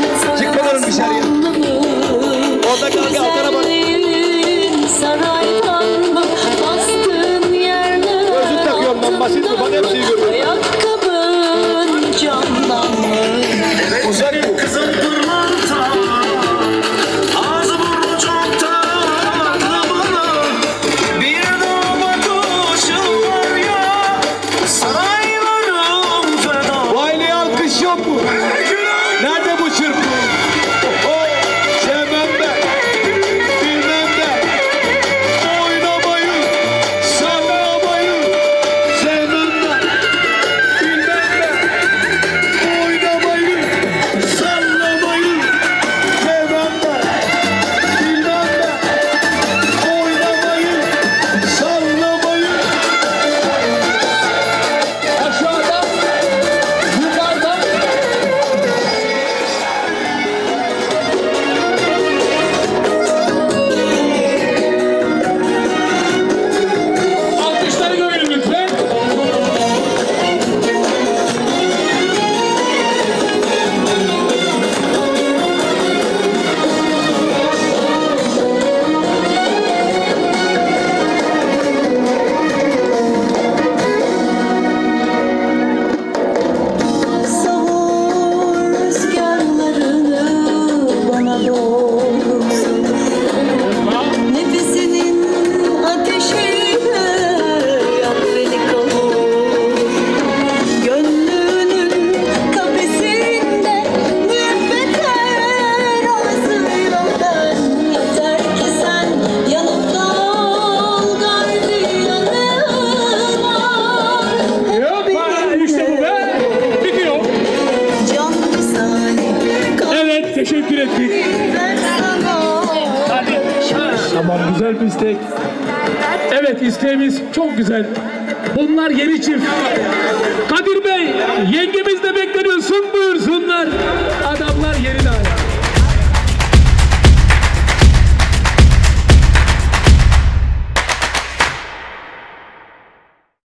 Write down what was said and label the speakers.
Speaker 1: Çıkmaların dışarıya. Orada kal, bir altına bak. Gözlük takıyorum ben, basit mi? Bana hepsini görüyorum.
Speaker 2: Ayakkabın camdan mı?
Speaker 1: Uzak bu.
Speaker 3: Kızım pırlanta, ağzı burnu çok tatlı bana. Bir dağ bakışın var ya, saraylarım feda.
Speaker 1: Bu aileye alkış yok mu? Nerede bu çırpı? Sevmem ben, bilmem ben. Oynamayı, sallamayı sevmem ben. Bilmem ben. Oynamayı, sallamayı sevmem ben. Bilmem ben. Oynamayı, sallamayı. Aşağıda, yukarıda.
Speaker 4: Alkışları görelim lütfen.
Speaker 2: Savur rüzgarlarını bana doğrusun. Nefesinin ateşiyle yak beni kavur. Gönlünün kafesinde müebbetten arasıyla ben. Yeter ki sen yanımda ol gardiyanım.
Speaker 4: Hoppa, işte bu be. Bitiyor.
Speaker 2: Can misali
Speaker 4: Evet, teşekkür ettik.
Speaker 2: kalbimden sana.
Speaker 4: Tamam, güzel bir istek. Evet, isteğimiz çok güzel. Bunlar yeni çift. Kadir Bey, yengemiz de bekleniyorsun, buyursunlar.